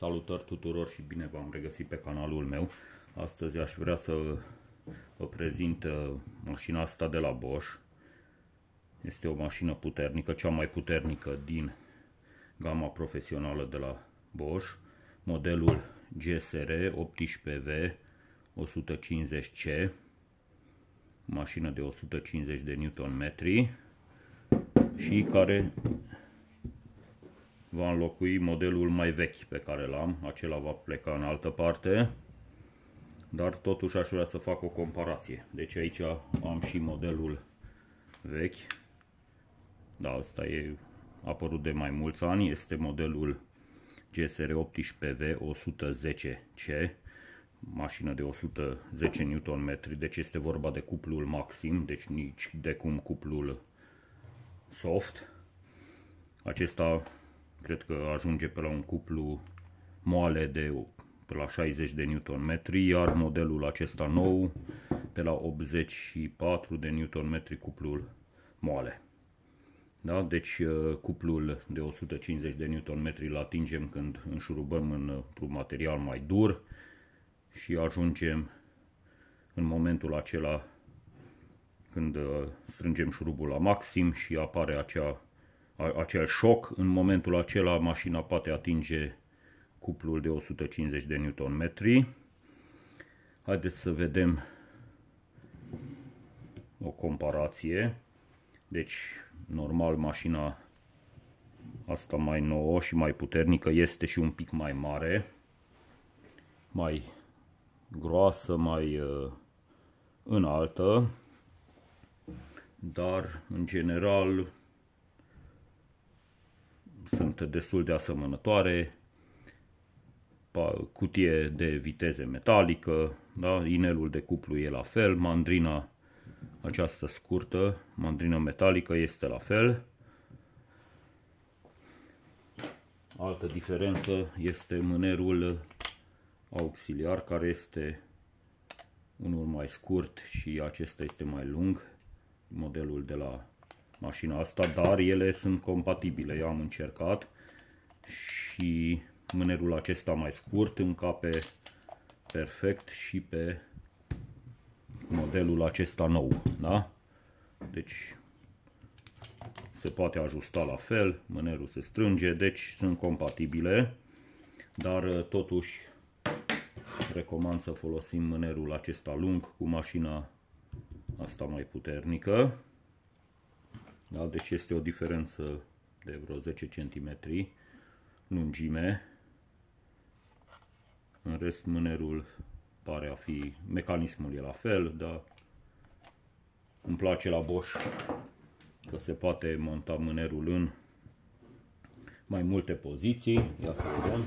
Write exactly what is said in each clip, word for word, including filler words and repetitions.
Salutări tuturor și bine v-am regăsit pe canalul meu. Astăzi aș vrea să vă prezint mașina asta de la Bosch. Este o mașină puternică, cea mai puternică din gama profesională de la Bosch. Modelul G S R optsprezece V o sută cincizeci C. Mașină de o sută cincizeci de newton metri și care va înlocui modelul mai vechi pe care l-am. Acela va pleca în altă parte, dar totuși aș vrea să fac o comparație. Deci aici am și modelul vechi. Da, asta e apărut de mai mulți ani. Este modelul G S R optsprezece V o sută zece C. Mașină de o sută zece newton metri, deci este vorba de cuplul maxim, deci nici de cum cuplul soft. Acesta cred că ajunge pe la un cuplu moale de pe la șaizeci de newton metri, iar modelul acesta nou pe la optzeci și patru de newton metri cuplul moale. Da? Deci cuplul de o sută cincizeci de newton metri îl atingem când înșurubăm într-un material mai dur și ajungem în momentul acela când strângem șurubul la maxim și apare acea, acel șoc. În momentul acela mașina poate atinge cuplul de o sută cincizeci de newton metri. Haideți să vedem o comparație. Deci, normal, mașina asta mai nouă și mai puternică este și un pic mai mare, mai groasă, mai uh, înaltă, dar în general sunt destul de asemănătoare. Cutie de viteze metalică, da? Inelul de cuplu e la fel, mandrina această scurtă, mandrina metalică, este la fel. Altă diferență este mânerul auxiliar, care este unul mai scurt și acesta este mai lung, modelul de la mașina asta, dar ele sunt compatibile. Eu am încercat și mânerul acesta mai scurt încape perfect și pe modelul acesta nou, da? Deci se poate ajusta la fel, mânerul se strânge, deci sunt compatibile, dar totuși recomand să folosim mânerul acesta lung cu mașina asta mai puternică. Da? Deci este o diferență de vreo zece centimetri lungime. În rest, mânerul pare a fi, mecanismul e la fel, dar îmi place la Bosch că se poate monta mânerul în mai multe poziții. Ia să vedem.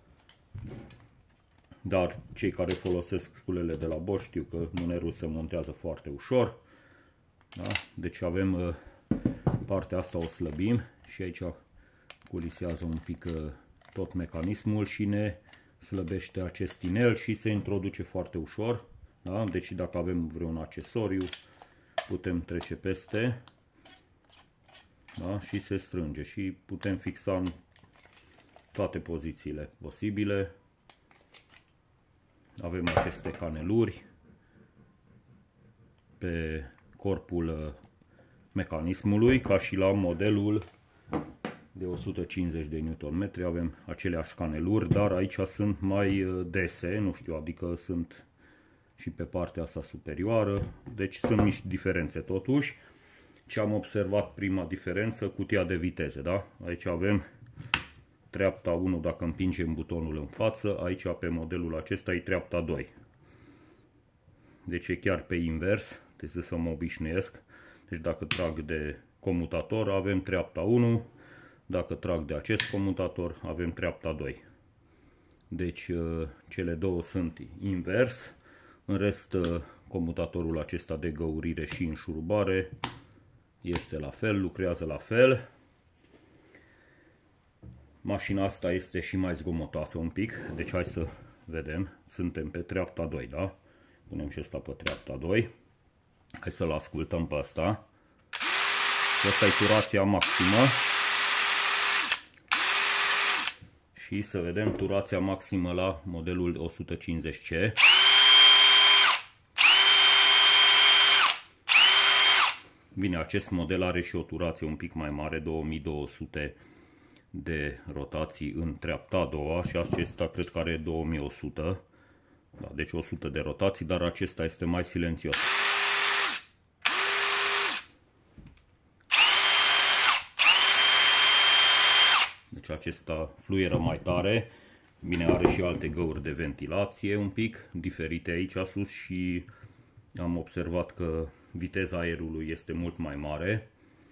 Dar cei care folosesc sculele de la Bosch știu că mânerul se montează foarte ușor. Da? Deci avem uh, partea asta, o slăbim și aici culisează un pic uh, tot mecanismul și ne slăbește acest inel și se introduce foarte ușor. Da? Deci dacă avem vreun accesoriu putem trece peste, da? Și se strânge și putem fixa în toate pozițiile posibile. Avem aceste caneluri pe corpul mecanismului, ca și la modelul de o sută cincizeci de newton metri. Avem aceleași caneluri, dar aici sunt mai dese, nu știu, adică sunt și pe partea asta superioară, deci sunt mici diferențe totuși. Ce am observat, prima diferență, cutia de viteze, da? Aici avem treapta unu dacă împingem butonul în față, aici pe modelul acesta e treapta doi. Deci e chiar pe invers, trebuie să mă obișnuiesc. Deci dacă trag de comutator avem treapta unu, dacă trag de acest comutator avem treapta doi. Deci cele două sunt invers. În rest, comutatorul acesta de găurire și înșurubare este la fel, lucrează la fel. Mașina asta este și mai zgomotoasă un pic, deci hai să vedem. Suntem pe treapta doi, da? Punem și asta pe treapta doi. Hai să-l ascultăm pe asta. Și asta e turația maximă. și să vedem turația maximă la modelul o sută cincizeci C. Bine, acest model are și o turație un pic mai mare, două mii două sute de rotații în treapta a doua și acesta cred că are două mii o sută. Da, deci o sută de rotații, dar acesta este mai silențios. Deci acesta fluieră mai tare. Bine, are și alte găuri de ventilație un pic diferite aici sus și am observat că viteza aerului este mult mai mare.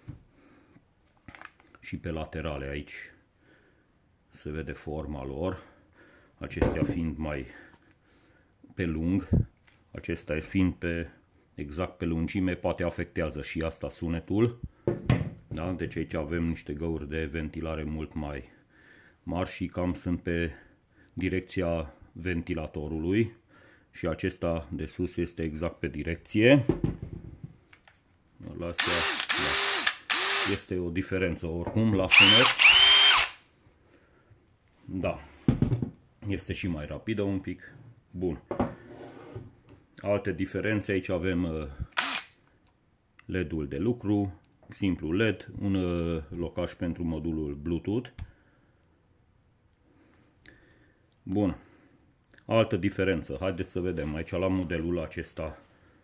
Și pe laterale aici se vede forma lor. Acestea fiind mai pe lung, acesta fiind pe exact pe lungime, poate afectează și asta sunetul. Da? Deci aici avem niște găuri de ventilare mult mai mari și cam sunt pe direcția ventilatorului și acesta de sus este exact pe direcție. La astea, da. Este o diferență oricum la sunet. Da. Este și mai rapidă un pic. Bun. Alte diferențe, aici avem L E D-ul de lucru, simplu L E D, un locaș pentru modulul Bluetooth. Bun. Altă diferență, haideți să vedem, aici la modelul acesta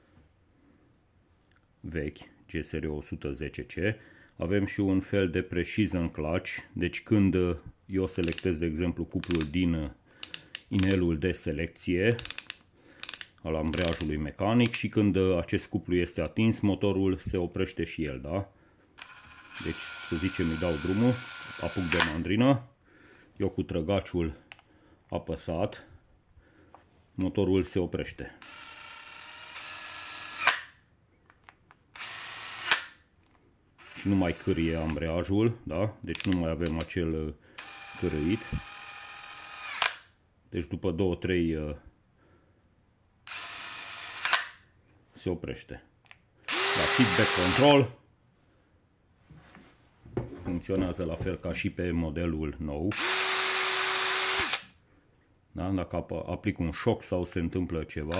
vechi, G S R o sută zece C, avem și un fel de precision clutch, deci când eu selectez, de exemplu, cuplul din inelul de selecție al ambreiajului mecanic și când acest cuplu este atins, motorul se oprește și el, da? Deci, să zicem, îi dau drumul, apuc de mandrină, eu cu trăgaciul apăsat, motorul se oprește. Și nu mai cârie ambreiajul, da? Deci nu mai avem acel cârâit. Deci după două trei se oprește. La feedback control funcționează la fel ca și pe modelul nou. Da? Dacă aplic un șoc sau se întâmplă ceva,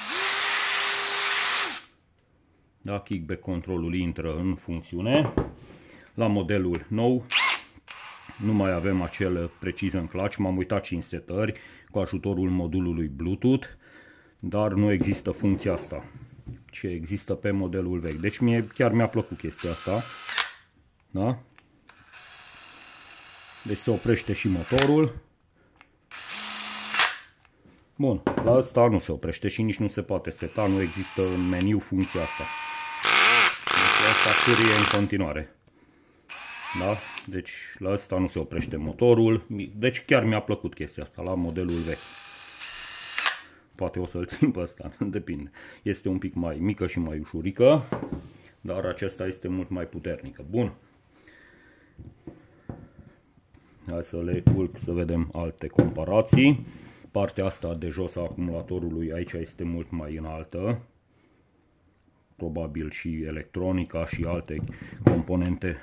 da? Kickback controlul intră în funcțiune. La modelul nou nu mai avem acel precision clutch, m-am uitat și în setări cu ajutorul modulului Bluetooth, dar nu există funcția asta ce există pe modelul vechi. Deci mie chiar mi-a plăcut chestia asta. Da? Deci se oprește și motorul. Bun, la asta nu se oprește și nici nu se poate seta, nu există în meniu funcția asta. Deci asta cârie în continuare. Da? Deci la asta nu se oprește motorul. Deci chiar mi-a plăcut chestia asta la modelul vechi. Poate o să-l țin pe ăsta, depinde. Este un pic mai mică și mai ușurică, dar acesta este mult mai puternică. Bun. Hai să le culc să vedem alte comparații. Partea asta de jos a acumulatorului aici este mult mai înaltă. Probabil și electronica și alte componente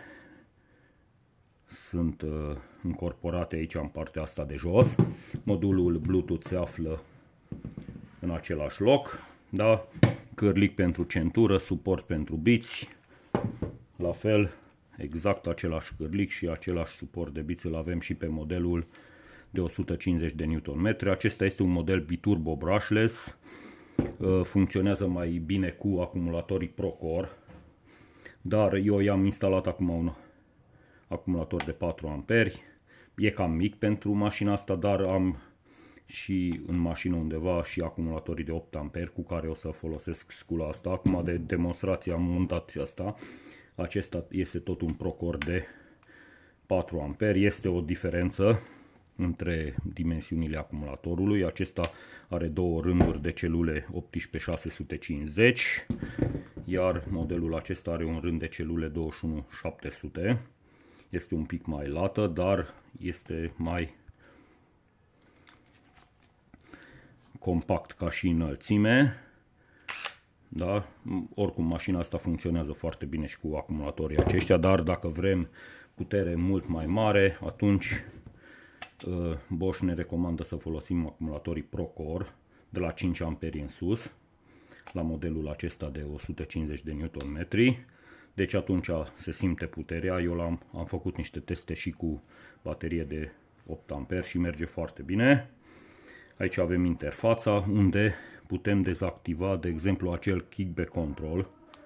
sunt uh, incorporate aici în partea asta de jos. Modulul Bluetooth se află în același loc. Da? Cârlic pentru centură, suport pentru biți. La fel, exact același cârlic și același suport de biți îl avem și pe modelul de o sută cincizeci de newton metri. Acesta este un model biturbo brushless. Funcționează mai bine cu acumulatorii Procore, dar eu i-am instalat acum un acumulator de patru amperi. E cam mic pentru mașina asta, dar am și în mașină undeva și acumulatorii de opt amperi cu care o să folosesc scula asta. Acum de demonstrație am montat asta. Acesta este tot un Procore de patru amperi. Este o diferență între dimensiunile acumulatorului. Acesta are două rânduri de celule optsprezece șase sute cincizeci, iar modelul acesta are un rând de celule douăzeci și unu șapte sute. Este un pic mai lată, dar este mai compact ca și înălțime. Da? Oricum, mașina asta funcționează foarte bine și cu acumulatorii aceștia, dar dacă vrem putere mult mai mare, atunci Bosch ne recomandă să folosim acumulatorii ProCore de la cinci amperi în sus, la modelul acesta de o sută cincizeci de newton metri. Deci atunci se simte puterea. Eu am am făcut niște teste și cu baterie de opt amperi și merge foarte bine. Aici avem interfața unde putem dezactiva, de exemplu, acel kickback control.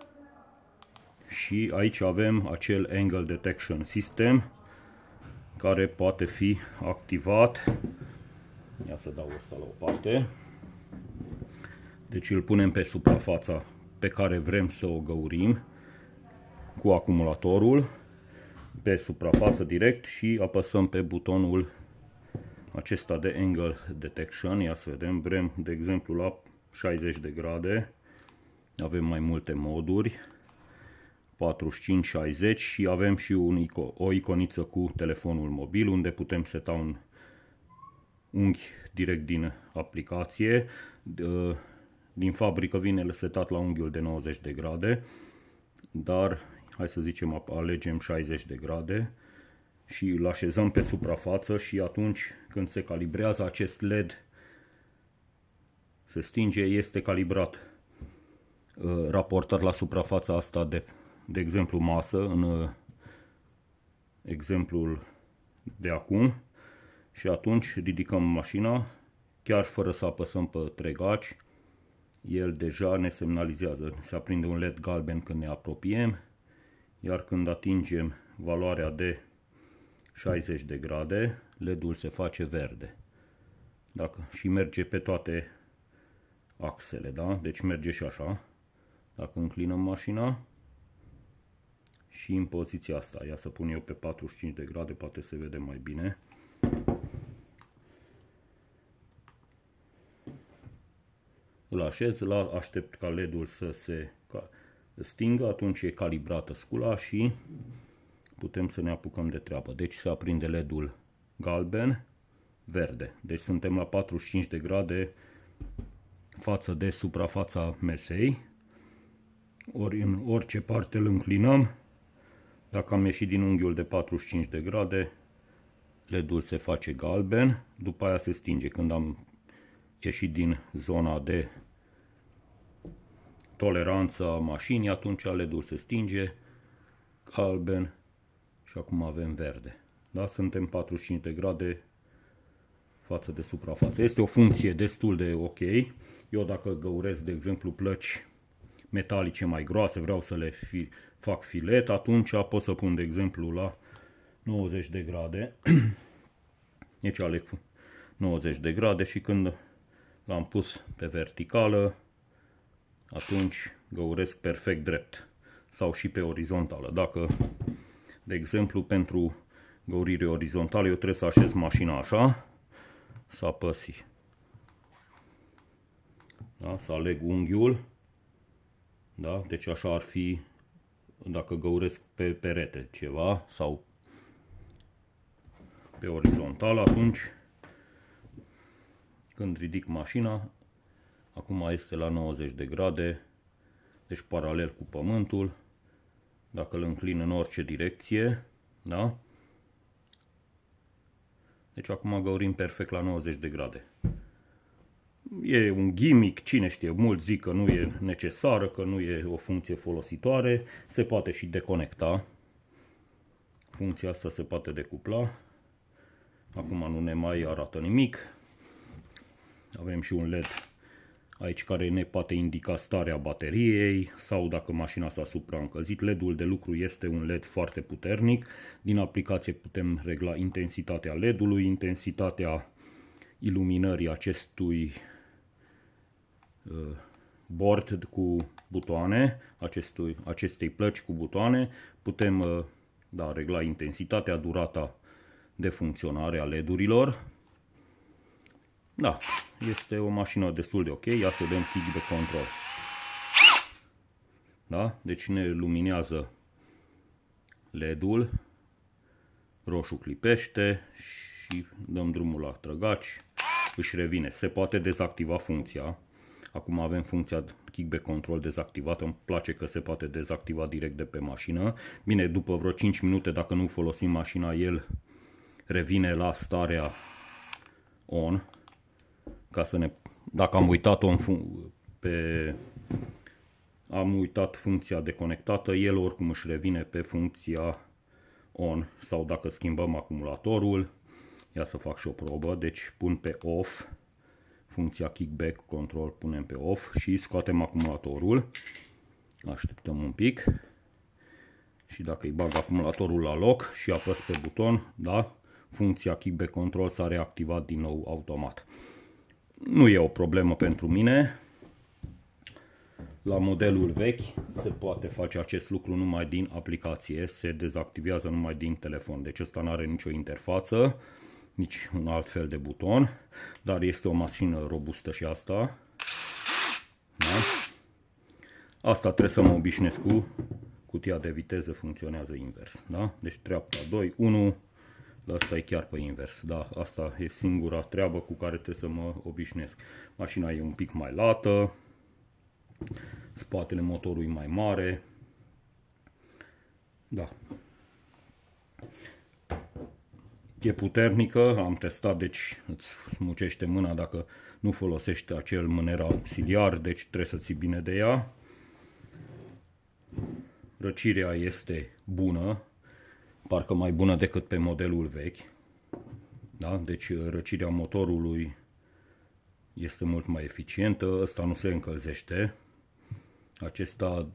Și aici avem acel angle detection system care poate fi activat. Ia să dau asta la o parte. Deci îl punem pe suprafața pe care vrem să o găurim cu acumulatorul, pe suprafață direct, și apăsăm pe butonul acesta de angle detection. Ia să vedem, vrem de exemplu la șaizeci de grade, avem mai multe moduri, patruzeci și cinci, șaizeci, și avem și un ico o iconiță cu telefonul mobil unde putem seta un unghi direct din aplicație. Din fabrică vine setat la unghiul de nouăzeci de grade, dar hai să zicem alegem șaizeci de grade și îl așezăm pe suprafață și atunci când se calibrează acest L E D se stinge, este calibrat raportat la suprafața asta de, de exemplu masă, în exemplul de acum, și atunci ridicăm mașina chiar fără să apăsăm pe tregaci. El deja ne semnalizează, se aprinde un L E D galben când ne apropiem, iar când atingem valoarea de șaizeci de grade, L E D-ul se face verde. Dacă, și merge pe toate axele, da? Deci merge și așa. Dacă înclinăm mașina și în poziția asta, ia să pun eu pe patruzeci și cinci de grade, poate se vede mai bine. Îl așez, la aștept ca L E D-ul să se stingă, atunci e calibrată scula și putem să ne apucăm de treabă. Deci se aprinde L E D-ul galben, verde. Deci suntem la patruzeci și cinci de grade față de suprafața mesei. Ori în orice parte îl înclinăm, dacă am ieșit din unghiul de patruzeci și cinci de grade, L E D-ul se face galben, după aia se stinge. Când am ieșit din zona de toleranță a mașinii, atunci L E D-ul se stinge, galben, și acum avem verde. Da? Suntem patruzeci și cinci de grade față de suprafață. Este o funcție destul de ok. Eu dacă găuresc, de exemplu, plăci metalice mai groase, vreau să le fi, fac filet, atunci pot să pun, de exemplu, la nouăzeci de grade. Deci aleg nouăzeci de grade și când l-am pus pe verticală, atunci găuresc perfect drept, sau și pe orizontală. Dacă, de exemplu, pentru găurire orizontală eu trebuie să așez mașina așa, să apăsi, da? Să aleg unghiul, da? Deci așa ar fi dacă găuresc pe perete ceva sau pe orizontal, atunci când ridic mașina, acum este la nouăzeci de grade, deci paralel cu pământul. Dacă îl înclin în orice direcție, da? Deci acum găurim perfect la nouăzeci de grade. E un gimmick, cine știe, mulți zic că nu e necesară, că nu e o funcție folositoare. Se poate și deconecta. Funcția asta se poate decupla. Acum nu ne mai arată nimic. Avem și un L E D aici care ne poate indica starea bateriei sau dacă mașina s-a supraîncălzit. L E D-ul de lucru este un L E D foarte puternic. Din aplicație putem regla intensitatea L E D-ului, intensitatea iluminării acestui uh, board cu butoane, acestui, acestei plăci cu butoane. Putem uh, da, regla intensitatea, durata de funcționare a L E D-urilor. Da, este o mașină destul de ok. Ia să vedem kickback control. Da? Deci ne luminează L E D-ul, roșu clipește și dăm drumul la trăgaci, își revine. Se poate dezactiva funcția. Acum avem funcția kickback control dezactivată. Îmi place că se poate dezactiva direct de pe mașină. Bine, după vreo cinci minute, dacă nu folosim mașina, el revine la starea on, ca să ne, dacă am uitat-o în pe am uitat funcția deconectată, el oricum își revine pe funcția on, sau dacă schimbăm acumulatorul, ia să fac și o probă, deci pun pe off, funcția kickback control punem pe off și scoatem acumulatorul, așteptăm un pic și dacă îi bag acumulatorul la loc și apăs pe buton, da, funcția kickback control s-a reactivat din nou automat. Nu e o problemă pentru mine. La modelul vechi se poate face acest lucru numai din aplicație, se dezactivează numai din telefon. Deci ăsta nu are nicio interfață, nici un alt fel de buton, dar este o mașină robustă și asta. Da? Asta trebuie să mă obișnuiesc cu. Cutia de viteză funcționează invers. Da? Deci treapta doi, unu, asta e chiar pe invers. Da? Asta e singura treabă cu care trebuie să mă obișnuiesc. Mașina e un pic mai lată. Spatele motorului mai mare. Da. E puternică, am testat, deci îți smucește mâna dacă nu folosești acel mâner auxiliar, deci trebuie să ții bine de ea. Răcirea este bună, parcă mai bună decât pe modelul vechi. Da? Deci răcirea motorului este mult mai eficientă, ăsta nu se încălzește. Acesta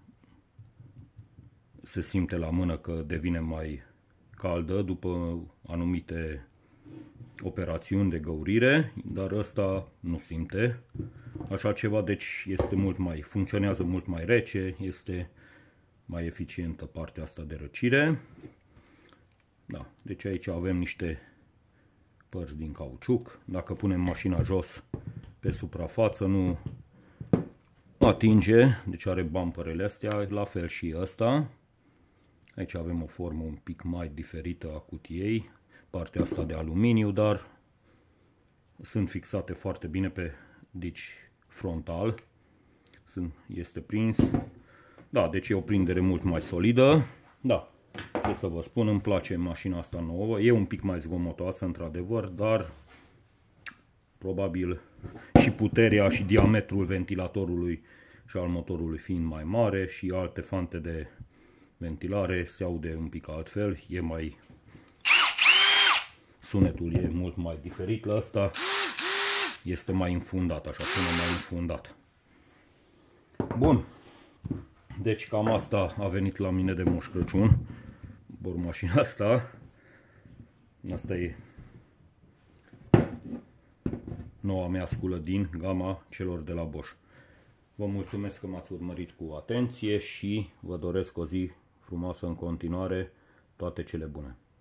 se simte la mână că devine mai caldă după anumite operațiuni de găurire, dar ăsta nu simte așa ceva, deci este mult mai, funcționează mult mai rece, este mai eficientă partea asta de răcire. Da, deci aici avem niște părți din cauciuc. Dacă punem mașina jos pe suprafață nu atinge, deci are bumperele astea, la fel și ăsta. Aici avem o formă un pic mai diferită a cutiei, partea asta de aluminiu, dar sunt fixate foarte bine pe dici frontal. Sunt, este prins. Da, deci e o prindere mult mai solidă. Da, ce să vă spun, îmi place mașina asta nouă. E un pic mai zgomotoasă, într-adevăr, dar probabil și puterea și diametrul ventilatorului și al motorului fiind mai mare și alte fante de ventilare se aude un pic altfel, e mai... sunetul e mult mai diferit la asta, este mai înfundat, așa, sună mai înfundat. Bun, deci cam asta a venit la mine de Moș Crăciun, bormașina asta, asta e noua mea sculă din gama celor de la Bosch. Vă mulțumesc că m-ați urmărit cu atenție și vă doresc o zi frumoasă în continuare, toate cele bune.